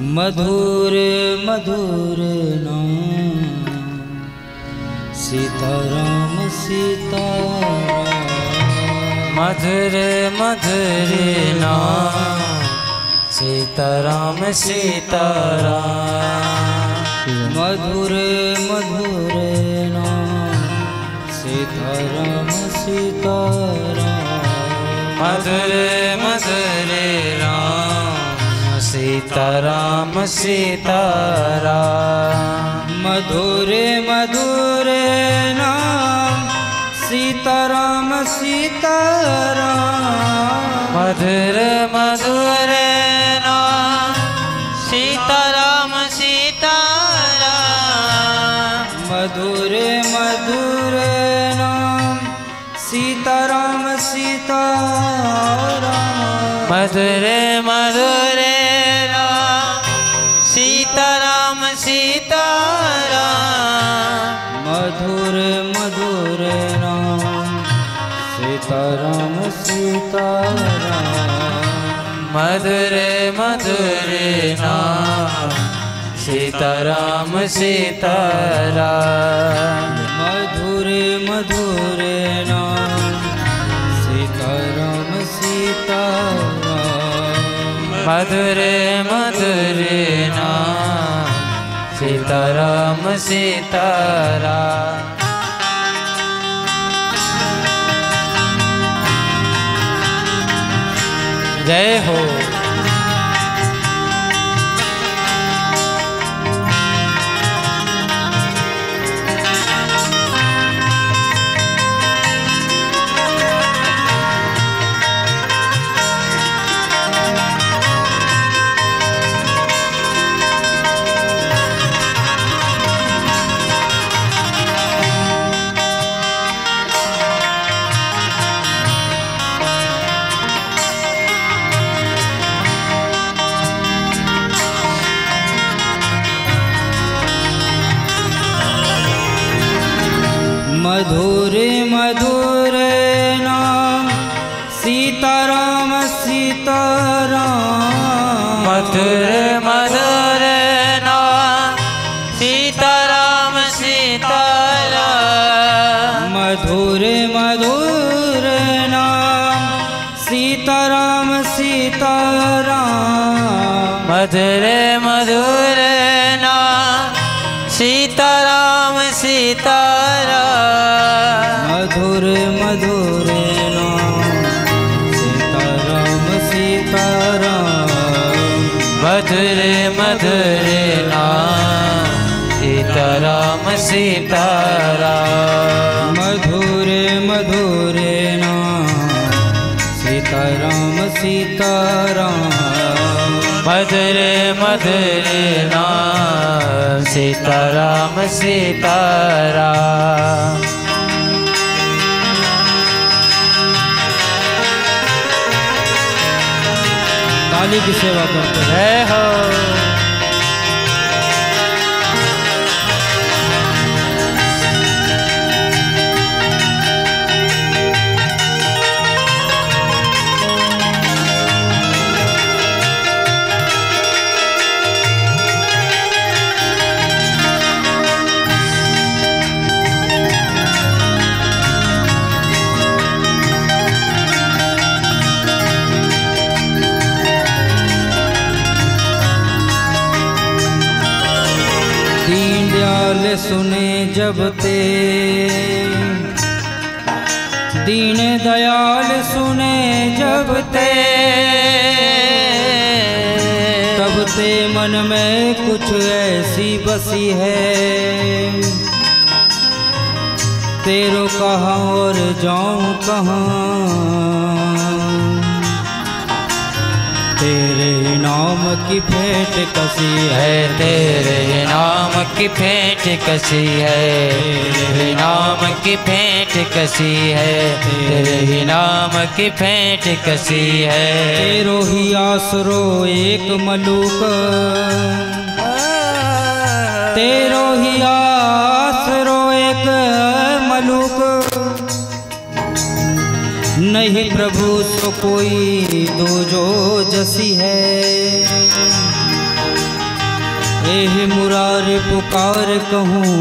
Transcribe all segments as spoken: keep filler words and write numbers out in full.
मधुर मधुर नाम सीताराम सीताराम। मधुर मधुर नाम सीताराम सीताराम। मधुर मधुर नाम सीताराम सीताराम। मधुर मधुर नाम सीताराम सीताराम। मधुर मधुर नाम सीताराम सीताराम। मधुर मधुर नाम सीताराम सीताराम। मधुर मधुर नाम सीताराम सीताराम। मधुर मधुर नाम सीताराम सीताराम। मधुर मधुर नाम सीताराम सीताराम। मधुर मधुर नाम सीताराम सीताराम। मधुर मधुर नाम सीताराम सीताराम। मधुर मधुर नाम सीताराम सीताराम। जय हो। मधुर मधुर नाम सीताराम सीताराम। मधुर मधुर नाम सीताराम सीताराम। मधुर मधुर नाम सीताराम सीताराम। मधुर मधुर नाम सीताराम सीताराम। मधुर मधुर नाम सीताराम सीताराम। मधुर मधुर नाम सीताराम सीताराम। मधुर मधुर नाम सीताराम सीताराम। मधुर मधुर नाम सीताराम सीताराम। ताली की सेवा करते हैं। जय हो। दीन दयाल सुने जब ते, दीन दयाल सुने जब ते, तब ते मन में कुछ ऐसी बसी है, तेरो कहाँ और जाऊं कहाँ, तेरे नाम की भेंट कसी है, तेरे नाम की भेंट कसी है, तेरे नाम की भेंट कसी है, तेरे नाम की भेंट कसी है। तेरो ही आसरो एक मलूक, तेरो ही आसरो एक मलूक, नहीं प्रभु सो कोई दूजो जसी है। हे मुरारी पुकार कहूँ,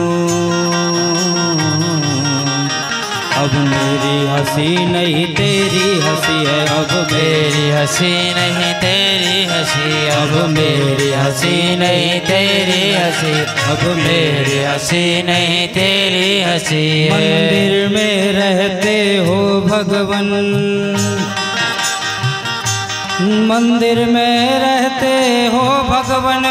अब मेरी हंसी नहीं तेरी हंसी है, अब मेरी हंसी नहीं तेरी हंसी, अब मेरी हंसी नहीं तेरी हंसी, अब मेरी हंसी नहीं तेरी हंसी। मंदिर में रहते हो भगवन, मंदिर में रहते हो भगवन,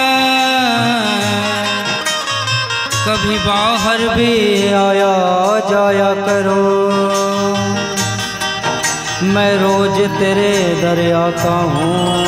कभी बाहर भी आया जाया करो। मैं रोज तेरे दर आता हूँ,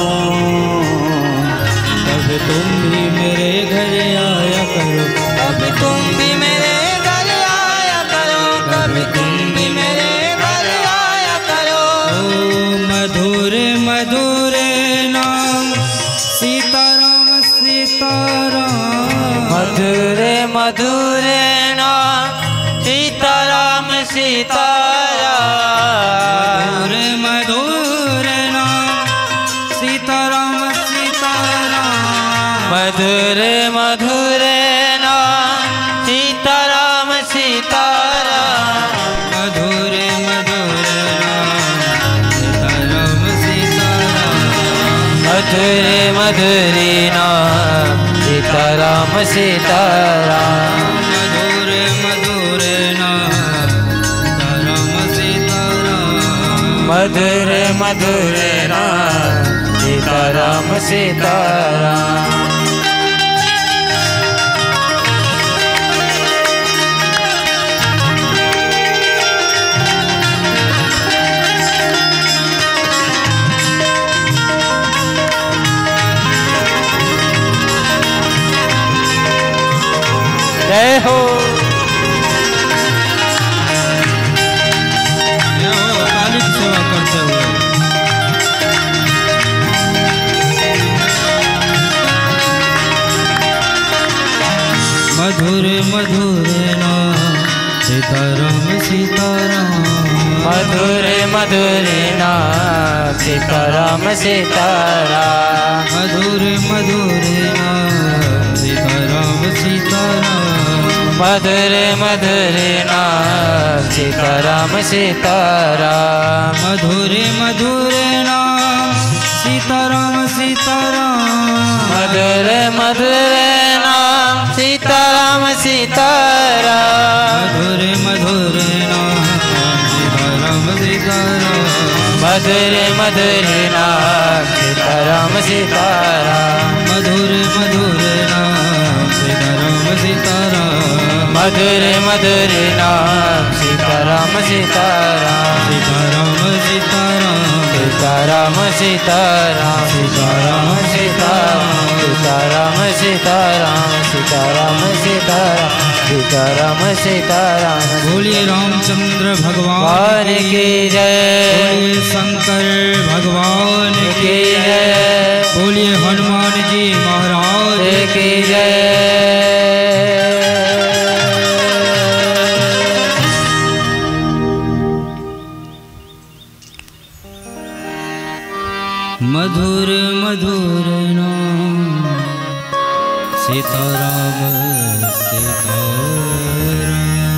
कभी तुम भी मेरे घर आया करो, कभी तुम भी मेरे घर आया करो, कभी तुम भी मेरे घर आया करो। ओ मधुर मधुर नाम सीताराम सीताराम, मधुर मधुर नाम सीताराम सीताराम, मधुर मधुर नाम सीताराम सीताराम, मधुर मधुर नाम सीताराम सीताराम, मधुर मधुर नाम सीताराम सीताराम, मधुर मधुर नाम सीताराम सीताराम, मधुर मधुर नाम सीताराम सीताराम, मधुर मधुर नाम सीताराम सीताराम। जय हो काली की सेवा करते हुए मधुर मधुर नाम सीताराम सीताराम, मधुर मधुर नाम सीताराम सीताराम, मधुर मधुर नाम सीताराम सीताराम, मधुर मधुर नाम सीताराम सीताराम, मधुर मधुर नाम सीताराम सीताराम, मधुर मधुर नाम सीताराम सीताराम, मधुर मधुर नाम सीताराम सीताराम, मधुर मधुर नाम सीताराम सीताराम, मधुर मधुर नाम सीताराम सीताराम, मधुर मधुर नाम सीताराम सीताराम, सीताराम सीताराम, सीताराम सीताराम, सीताराम सीताराम, सीताराम सीताराम, सीताराम सीताराम, सीताराम सीताराम। बोलिए रामचंद्र भगवान भगवान की जय, बोलिए शंकर भगवान की की जय, जय, बोलिए हनुमान जी महाराज की जय। मधुर मधुर नाम सीताराम सीताराम,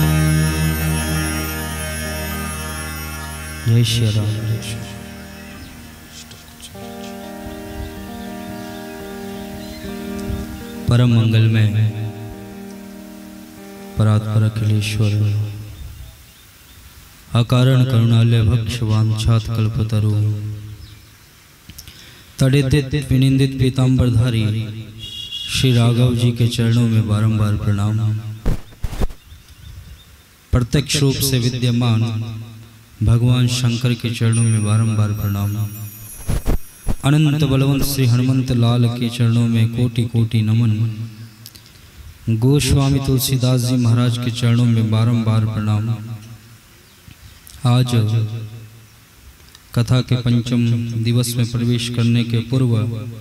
जय श्री राम। परम मंगल में परात्पर अखिलेश्वर अकारण करुणालय भक्ष वांछात कल्पतरु तड़ित विनिंदित पीताम्बरधारी श्री राघव जी के चरणों में बारंबार प्रणाम। प्रत्यक्ष रूप से विद्यमान भगवान शंकर के चरणों में बारंबार प्रणाम। अनंत बलवंत श्री हनुमंत लाल के चरणों में कोटि कोटि नमन। गोस्वामी तुलसीदास जी महाराज के चरणों में बारंबार प्रणाम। आज कथा के पंचम दिवस में प्रवेश करने के पूर्व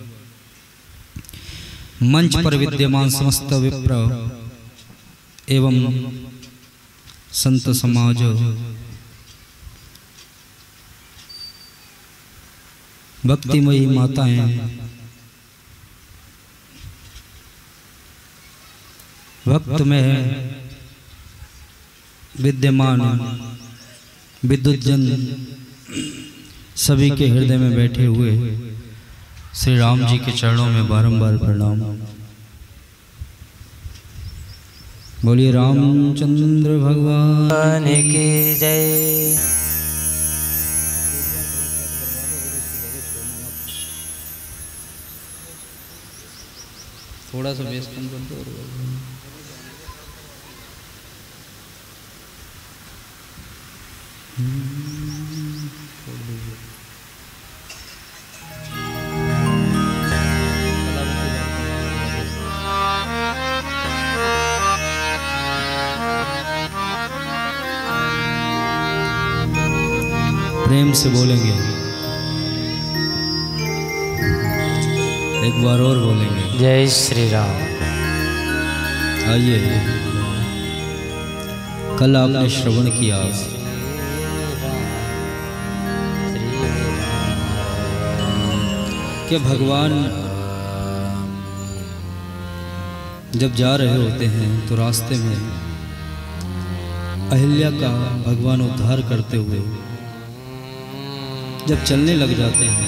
मंच पर विद्यमान समस्त विप्र एवं संत समाज, भक्तिमयी माताएं, वक्त में विद्यमान विद्युत जन सभी के हृदय में बैठे हुए श्री राम जी के चरणों में बारंबार प्रणाम। बोलिए रामचंद्र भगवान की जय। थोड़ा सा बेस कम कर दो। प्रेम से बोलेंगे, एक बार और बोलेंगे जय श्री राम। आइए, कल आपने श्रवण किया कि भगवान जब जा रहे होते हैं तो रास्ते में अहिल्या का भगवान उद्धार करते हुए जब चलने लग जाते हैं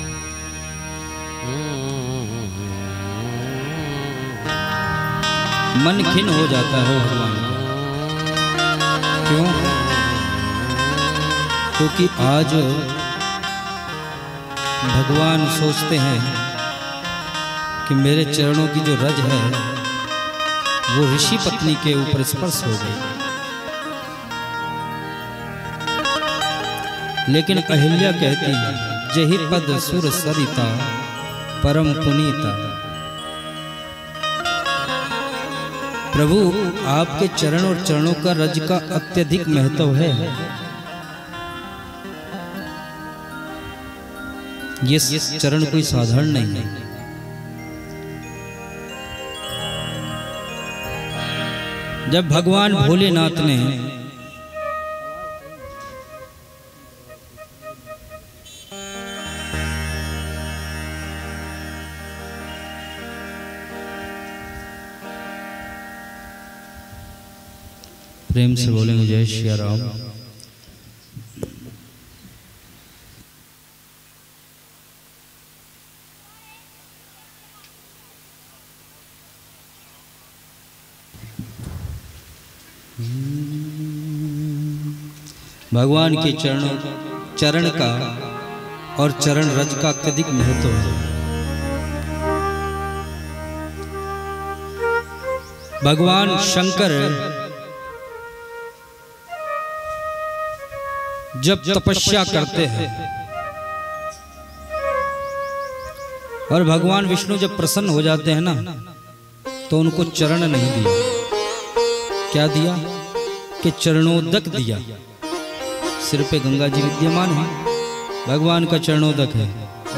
मन खिन्न हो जाता है भगवान का। क्यों? क्योंकि आज भगवान सोचते हैं कि मेरे चरणों की जो रज है वो ऋषि पत्नी के ऊपर स्पर्श हो गई, लेकिन अहिल्या कहती है जहि पद सुर सरिता परम पुनीता। प्रभु, आपके चरण और चरणों का रज का अत्यधिक महत्व है। ये चरण कोई साधारण नहीं है। जब भगवान भोलेनाथ ने प्रेम से बोलेंगे जय श्री राम। भगवान के चरणों चरण का और चरण रज का अत्यधिक महत्व है। भगवान शंकर जब तपस्या करते हैं और भगवान विष्णु जब प्रसन्न हो जाते हैं ना, तो उनको चरण नहीं दिया, क्या दिया कि चरणोदक दिया। सिर पे गंगा जी विद्यमान है, भगवान का चरणोदक है।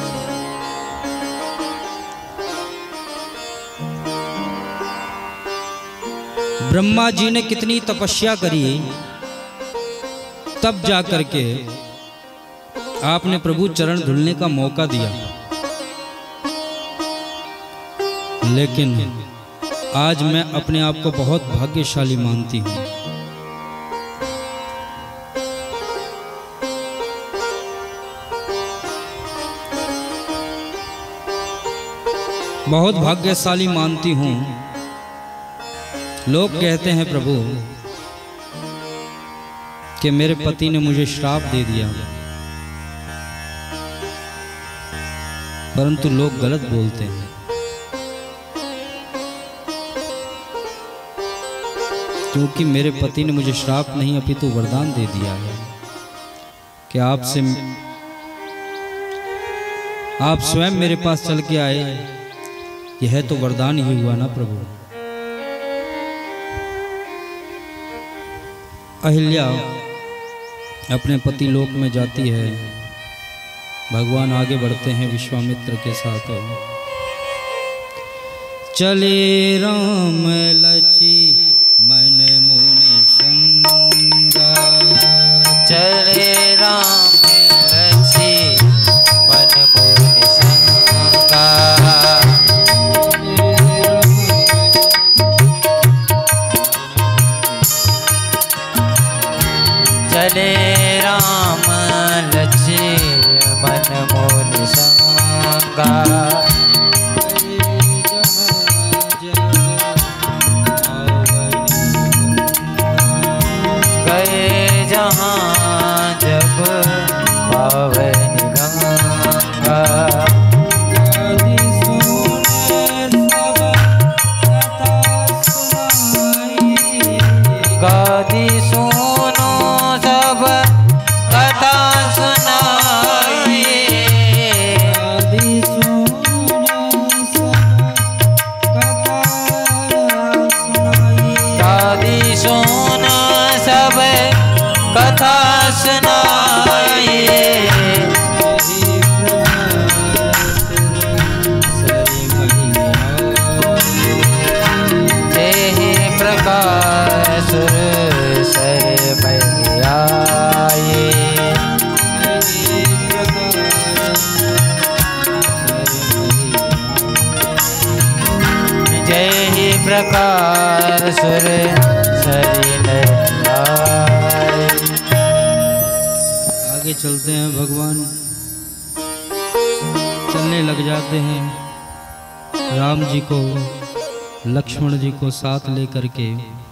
ब्रह्मा जी ने कितनी तपस्या करी, तब जा करके आपने प्रभु चरण धुलने का मौका दिया। लेकिन आज मैं अपने आप को बहुत भाग्यशाली मानती हूं। बहुत भाग्यशाली मानती हूं। लोग कहते हैं प्रभु कि मेरे पति ने मुझे श्राप दे दिया, परंतु लोग गलत बोलते हैं। क्योंकि मेरे पति ने मुझे श्राप नहीं अपितु वरदान दे दिया है कि आपसे आप स्वयं मेरे पास चल के आए, यह तो वरदान ही हुआ ना प्रभु। अहिल्या अपने पति लोक में जाती है, भगवान आगे बढ़ते हैं विश्वामित्र के साथ। चले राम लची मन मुनि संगा, चले राम लची मन मुनि संगा, प्रकार सुर सरी लहराए। आगे चलते हैं, भगवान चलने लग जाते हैं। राम जी को लक्ष्मण जी को साथ लेकर के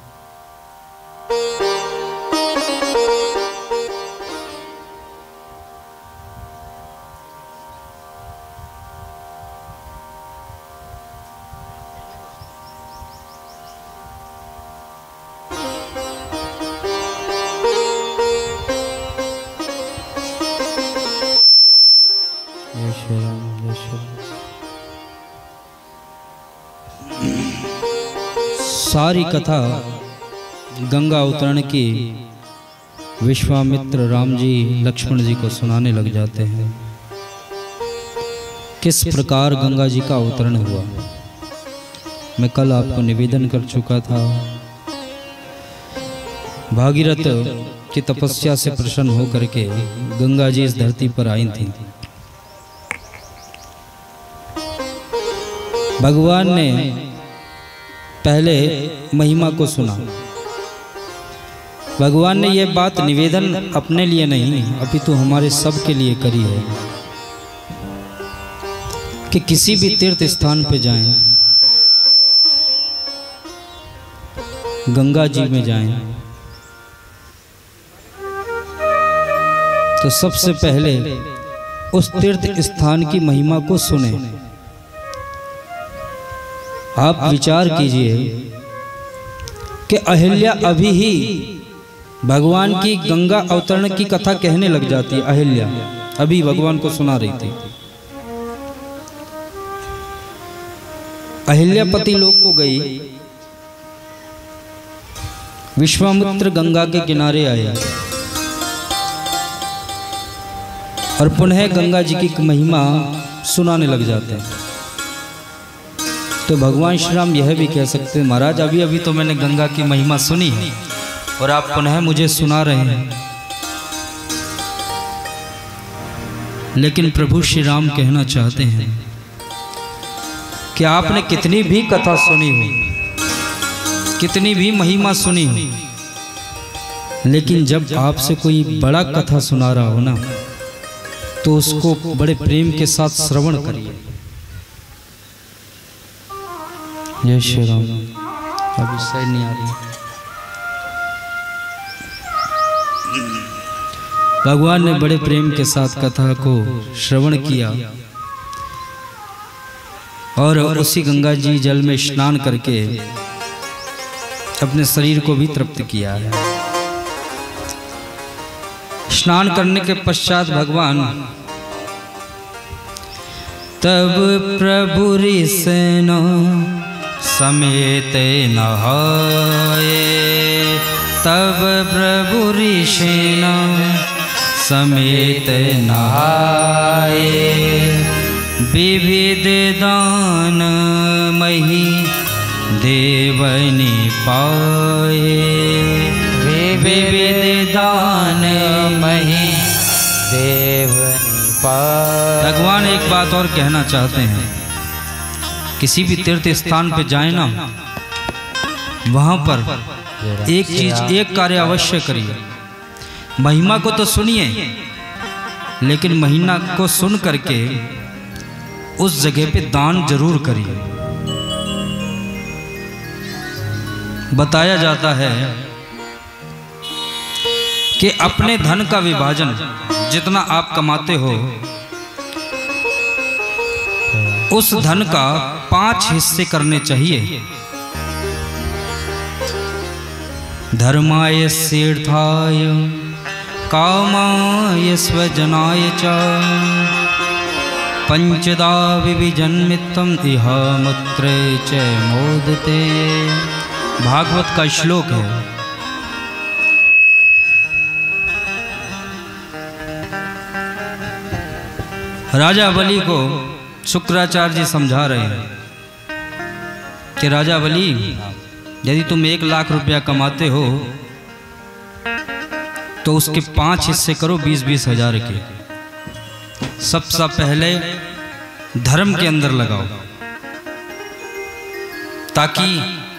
सारी कथा गंगा अवतरण की विश्वामित्र राम जी लक्ष्मण जी को सुनाने लग जाते हैं। किस प्रकार गंगा जी का अवतरण हुआ मैं कल आपको निवेदन कर चुका था। भागीरथ की तपस्या से प्रसन्न होकर के गंगा जी इस धरती पर आई थी। भगवान ने पहले महिमा को सुना। भगवान ने यह बात निवेदन अपने लिए नहीं अपितु हमारे सब के लिए करी है कि किसी भी तीर्थ स्थान पे जाएं, गंगा जी में जाएं, तो सबसे पहले उस तीर्थ स्थान की महिमा को सुने। आप विचार कीजिए कि अहिल्या अभी ही भगवान की गंगा अवतरण की कथा कहने लग जाती है। अहिल्या अभी भगवान को सुना रही थी। अहिल्या पति लोक को गई, विश्वामित्र गंगा के किनारे आया और पुनः गंगा जी की महिमा सुनाने लग जाते हैं। तो भगवान श्री राम यह भी कह सकते हैं, महाराज अभी अभी तो मैंने गंगा की महिमा सुनी है और आप पुनः मुझे सुना रहे हैं। लेकिन प्रभु श्री राम कहना चाहते हैं कि आपने कितनी भी कथा सुनी हो, कितनी भी महिमा सुनी हो, लेकिन जब आपसे कोई बड़ा कथा सुना रहा हो ना, तो उसको बड़े प्रेम के साथ श्रवण करिए। जय श्री राम। अभी सही नहीं आ रही। भगवान ने बड़े प्रेम के साथ कथा को श्रवण किया और उसी गंगा जी जल में स्नान करके अपने शरीर को भी तृप्त किया है। स्नान करने के पश्चात भगवान तब प्रभु ऋषिना समेत नहाए, तब प्रभु ऋषिना समेत नहाए, विविध दान मही देवनी पाए, विविध दान मही देवनी पाए। भगवान एक बात और कहना चाहते हैं, किसी भी तीर्थ स्थान पे जाए ना, वहां पर एक चीज एक कार्य अवश्य करिए। महिमा को तो सुनिए, लेकिन महिमा को सुन करके उस जगह पे दान जरूर करिए। बताया जाता है कि अपने धन का विभाजन जितना आप कमाते हो, उस धन का पांच हिस्से करने चाहिए। धर्माय तीर्थाय कामाय स्वजनाय च पंचदा विविजन्मितम इहामुत्रे च मोदते। भागवत का श्लोक है। राजा बलि को शुक्राचार्य जी समझा रहे हैं कि राजा बलि, यदि तुम एक लाख रुपया कमाते हो तो उसके पांच हिस्से करो बीस बीस हजार के। सबसे पहले धर्म के अंदर लगाओ, ताकि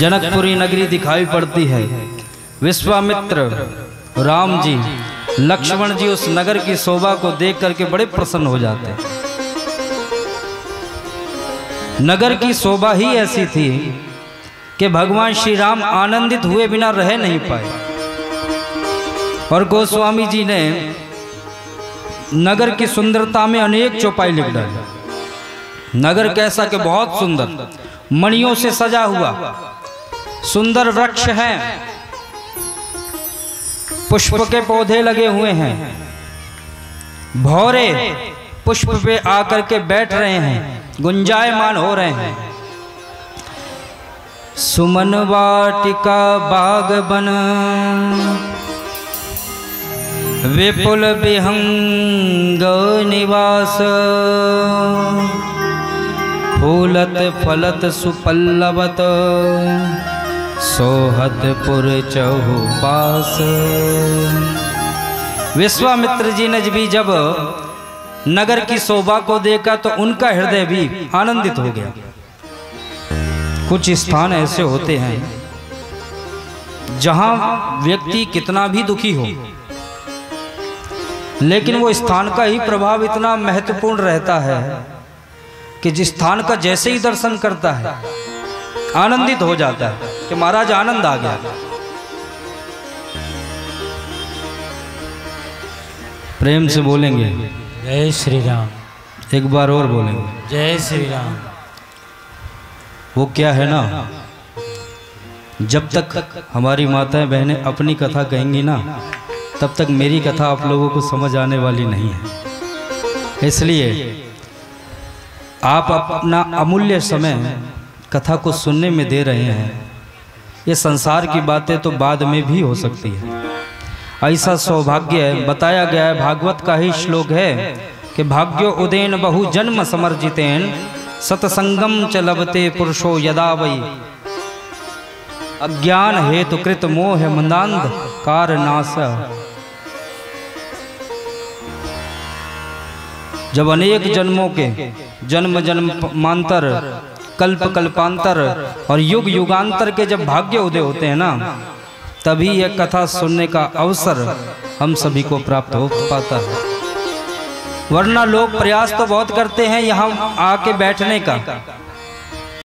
जनकपुरी नगरी दिखाई पड़ती है। विश्वामित्र, राम जी, लक्ष्मण जी उस नगर की शोभा को देख करके बड़े प्रसन्न हो जाते हैं। नगर की शोभा ही ऐसी थी कि भगवान श्री राम आनंदित हुए बिना रह नहीं पाए। और गोस्वामी जी ने नगर की सुंदरता में अनेक चौपाई लिख डाली। नगर कैसा कि बहुत सुंदर, मणियों से सजा हुआ, सुंदर वृक्ष हैं, पुष्प के पौधे लगे हुए हैं, भौरे पुष्प पे आकर के बैठ रहे हैं, गुंजायमान हो रहे हैं। सुमन वाटिका बाग बन विपुल विहंग निवास, फूलत फलत सुपल्लवत सोहतपुर चहुपास। विश्वामित्र जी ने भी जब नगर की शोभा को देखा तो उनका हृदय भी आनंदित हो गया। कुछ स्थान ऐसे होते हैं जहां व्यक्ति कितना भी दुखी हो, लेकिन वो स्थान का ही प्रभाव इतना महत्वपूर्ण रहता है कि जिस स्थान का जैसे ही दर्शन करता है आनंदित हो जाता है कि महाराज आनंद आ गया। प्रेम से बोलेंगे जय श्री राम। एक बार और बोलेंगे जय श्री राम। वो क्या है ना, जब तक हमारी माताएं बहनें अपनी कथा कहेंगी ना, तब तक मेरी कथा आप लोगों को समझ आने वाली नहीं है। इसलिए आप अपना अमूल्य समय कथा को सुनने में दे रहे हैं। ये संसार की बातें तो बाद में भी हो सकती है। ऐसा सौभाग्य बताया गया है, भागवत का ही श्लोक है कि भाग्यो उदेन बहु जन्म समर्जितेन सतसंगम च लभते पुरुषो यदा वै अज्ञान हेतु कृत मोह मंदांध कारनाश। जब अनेक जन्मों के जन्म जन्मांतर, कल्प कल्पांतर और युग युगांतर के जब भाग्य उदय होते हैं ना, तभी यह कथा सुनने का अवसर हम सभी को प्राप्त हो पाता है। वरना लोग प्रयास तो बहुत करते हैं यहाँ आके बैठने का,